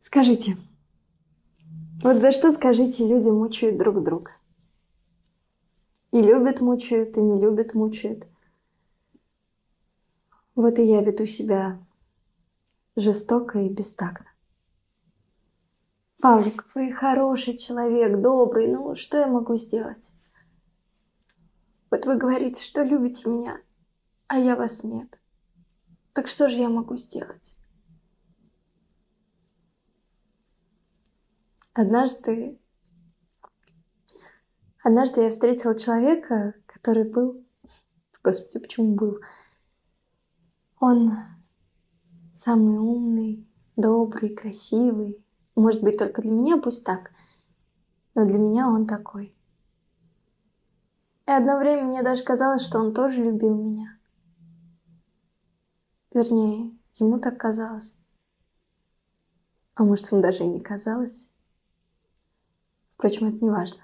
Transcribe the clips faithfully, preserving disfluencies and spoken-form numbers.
Скажите, вот за что, скажите, люди мучают друг друга? И любят мучают, и не любят мучают. Вот и я веду себя жестоко и бестактно. Павлик, вы хороший человек, добрый, ну что я могу сделать? Вот вы говорите, что любите меня, а я вас нет. Так что же я могу сделать? Однажды, однажды я встретила человека, который был... Господи, почему был? Он самый умный, добрый, красивый. Может быть, только для меня, пусть так. Но для меня он такой. И одно время мне даже казалось, что он тоже любил меня. Вернее, ему так казалось. А может, ему даже и не казалось. Впрочем, это не важно.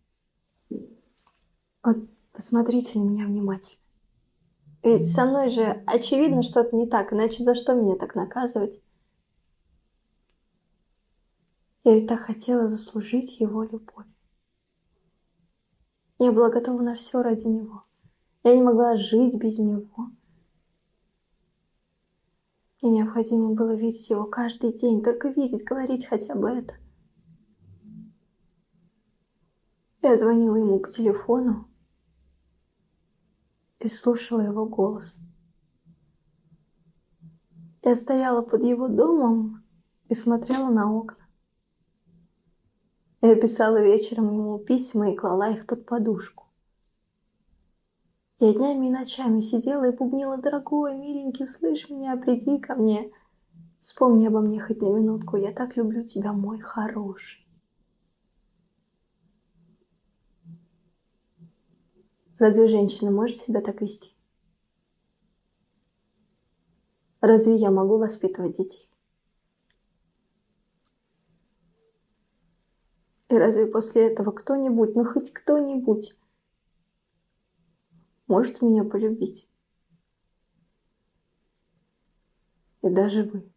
Вот посмотрите на меня внимательно. Ведь со мной же очевидно что-то не так, иначе за что меня так наказывать? Я ведь так хотела заслужить его любовь. Я была готова на все ради него. Я не могла жить без него. Мне необходимо было видеть его каждый день, только видеть, говорить хотя бы это. Я звонила ему по телефону и слушала его голос. Я стояла под его домом и смотрела на окна. Я писала вечером ему письма и клала их под подушку. Я днями и ночами сидела и бубнила: дорогой, миленький, услышь меня, приди ко мне. Вспомни обо мне хоть на минутку, я так люблю тебя, мой хороший. Разве женщина может себя так вести? Разве я могу воспитывать детей? И разве после этого кто-нибудь, ну хоть кто-нибудь, может меня полюбить? И даже вы.